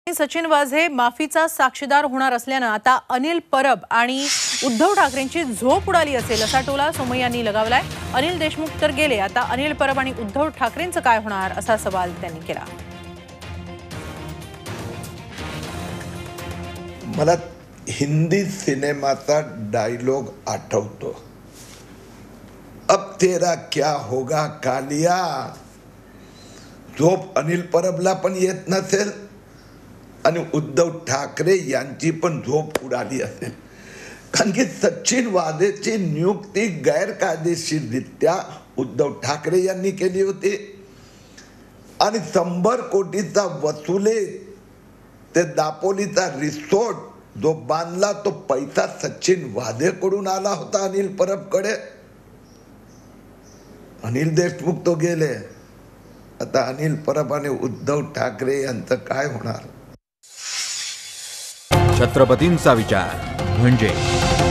सचिन वाझे माफीचा साक्षीदार होणार असल्यानं आता अनिल परब आणि उद्धव ठाकरेंची झोप उडाली असेल असा टोला सोमय्यांनी लगावलाय। अनिल देशमुख तर गेले, आता अनिल परब आणि उद्धव ठाकरेंचं काय होणार असा सवाल त्यांनी केला। मला हिंदी सिनेमाचा डायलॉग आठवतो, अब तेरा क्या होगा कालिया। झोप अनिल परबला पण येत नसेल आणि उद्धव ठाकरे यांची पण झोप उडाली असेल, कारण की सचिन वाझेची नियुक्ती गैरकायदेशीररित्या उद्धव ठाकरे यांनी केली होती आणि 100 कोटीचा वसुले ते दापोलीचा रिसोर्ट जो बांधला तो पैसा सचिन वाझेकडून आला होता अनिल परबकडे। अनिल देशमुख तो गेले, आता अनिल परब आणि उद्धव ठाकरे यांचं काय होणार। छत्रपतींचा विचार म्हणजे